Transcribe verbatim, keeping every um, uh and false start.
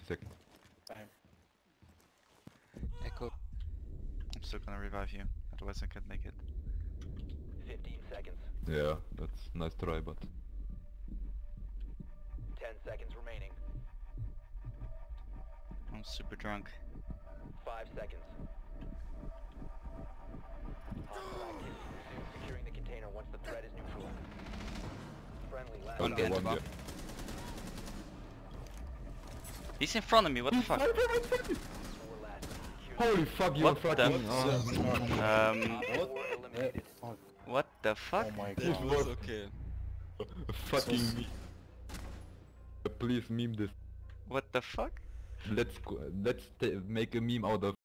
fifty seconds. Fine. Echo. I'm still gonna revive you, otherwise I can't make it. fifteen seconds. Yeah, that's nice try, but... ten seconds remaining. I'm super drunk. five seconds. Hostile activity. Resume securing the container once the threat is neutralized. Friendly last One Okay, dead. one Bomb. dead. He's in front of me, what the fuck? four last. Secure Holy fuck, you What are the- fucking... Oh. Um, the four eliminated. Fuck. what the fuck? Oh my This god. was okay. fucking me. Please meme this. What the fuck? Let's go, let's t make a meme out of